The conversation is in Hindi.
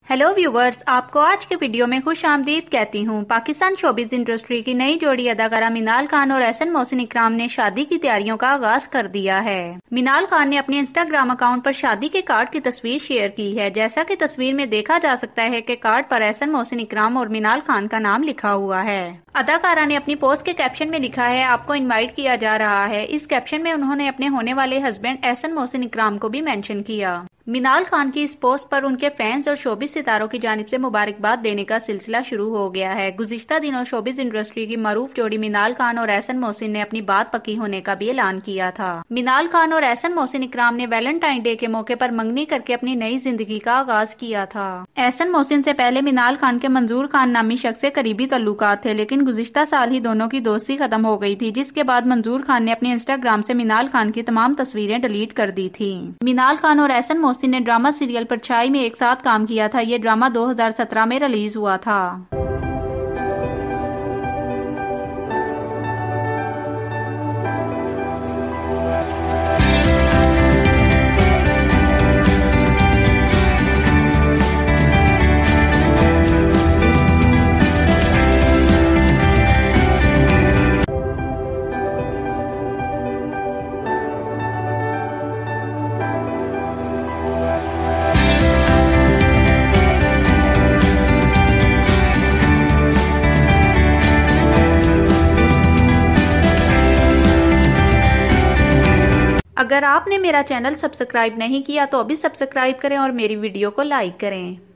हेलो व्यूवर्स, आपको आज के वीडियो में खुश आमदीद कहती हूँ। पाकिस्तान शोबिज़ इंडस्ट्री की नई जोड़ी अदाकारा मिनाल खान और एहसन मोहसिन इकराम ने शादी की तैयारियों का आगाज कर दिया है। मिनाल खान ने अपने इंस्टाग्राम अकाउंट पर शादी के कार्ड की तस्वीर शेयर की है। जैसा कि तस्वीर में देखा जा सकता है कि कार्ड पर एहसन मोहसिन इकराम और मिनाल खान का नाम लिखा हुआ है। अदाकारा ने अपनी पोस्ट के कैप्शन में लिखा है, आपको इनवाइट किया जा रहा है। इस कैप्शन में उन्होंने अपने होने वाले हस्बैंड एहसन मोहसिन इकराम को भी मेंशन किया। मिनाल खान की इस पोस्ट पर उनके फैंस और शोबिज़ सितारों की जानिब से मुबारकबाद देने का सिलसिला शुरू हो गया है। गुज़िश्ता दिनों शोबिज़ इंडस्ट्री की मरूफ जोड़ी मिनाल खान और एहसन मोहसिन ने अपनी बात पक्की होने का भी ऐलान किया था। मिनाल खान और एहसन मोहसिन इकराम ने वैलेंटाइन डे के मौके पर मंगनी करके अपनी नई जिंदगी का आगाज किया था। एहसन मोहसिन से पहले मिनाल खान के मंजूर खान नामी शख्स से करीबी तल्लुकात थे, लेकिन गुज़िश्ता साल ही दोनों की दोस्ती खत्म हो गई थी, जिसके बाद मंजूर खान ने अपने इंस्टाग्राम से मिनाल खान की तमाम तस्वीरें डिलीट कर दी थी। मिनाल खान और एहसन मोहसिन ने ड्रामा सीरियल परछाई में एक साथ काम किया था। ये ड्रामा 2017 में रिलीज हुआ था। अगर आपने मेरा चैनल सब्सक्राइब नहीं किया तो अभी सब्सक्राइब करें और मेरी वीडियो को लाइक करें।